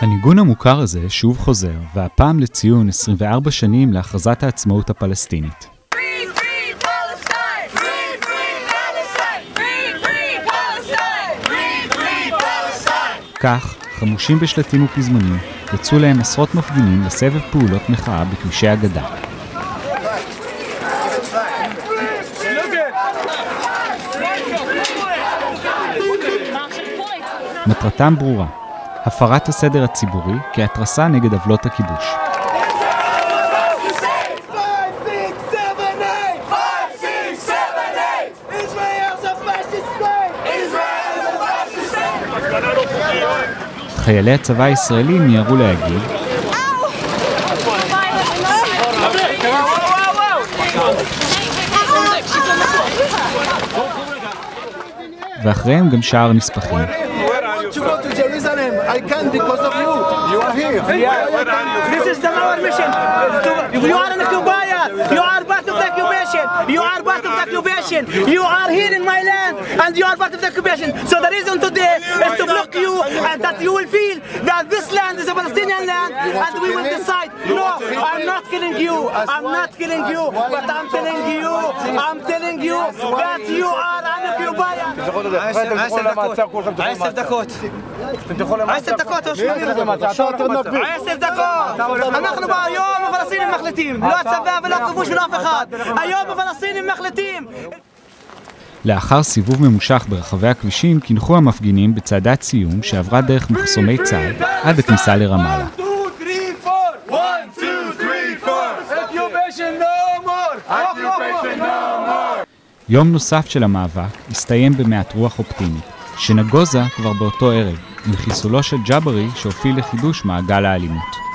הניגון המוכר הזה שוב חוזר, והפעם לציון 24 שנים להכרזת העצמאות הפלסטינית. כך, חמושים בשלטים ופזמונים, יצאו להם עשרות מפגינים לסבב פעולות מחאה בכבישי הגדה. מטרתם ברורה, הפרת הסדר הציבורי כהתרסה נגד עוולות הכיבוש. חיילי הצבא הישראלי מיהרו להגיב, ואחריהם גם שאר הנספחים. To go to Jerusalem, I can't because of you. You are here. This is our mission. You are an occupier. You are part of the occupation. You are part of the occupation. You are here in my land, and you are part of the occupation. So the reason today is to block you, and that you will feel that this land is a Palestinian land, and we will decide. No, I'm not killing you. I'm not killing you, but I'm telling you that you are an occupier. 10 דקות. 10 דקות או 10 דקות. אנחנו היום הפלסטינים מחליטים, לא הצבא ולא הכיבוש ולא אף אחד. היום הפלסטינים מחליטים. לאחר סיבוב ממושך ברחבי הכבישים, כינחו המפגינים בצעדת סיום שעברה דרך מחסומי צה"ל עד הכניסה לרמאללה. יום נוסף של המאבק הסתיים במעט רוח אופטימית, שנגוזה כבר באותו ערב, עם חיסולו של ג'אברי שהוביל לחידוש מעגל האלימות.